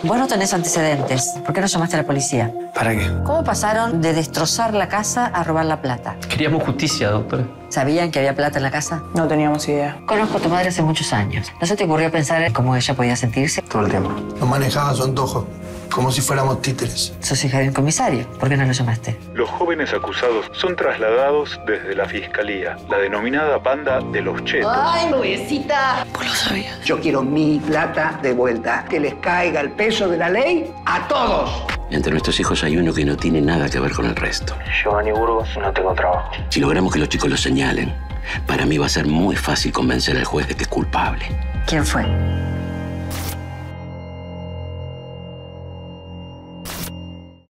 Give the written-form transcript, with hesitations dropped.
Vos no tenés antecedentes. ¿Por qué no llamaste a la policía? ¿Para qué? ¿Cómo pasaron de destrozar la casa a robar la plata? Queríamos justicia, doctora. ¿Sabían que había plata en la casa? No teníamos idea. Conozco a tu madre hace muchos años. ¿No se te ocurrió pensar en cómo ella podía sentirse? Todo el tiempo. Nos manejaba su antojo, como si fuéramos títeres. Sos hija de un comisario. ¿Por qué no lo llamaste? Los jóvenes acusados son trasladados desde la fiscalía, la denominada banda de los chetos. ¡Ay, nuevecita! Vos lo sabías. Yo quiero mi plata de vuelta. Que les caiga el peso de la ley a todos. Entre nuestros hijos hay uno que no tiene nada que ver con el resto. Giovanni Burgos, no tengo trabajo. Si logramos que los chicos lo señalen, para mí va a ser muy fácil convencer al juez de que es culpable. ¿Quién fue?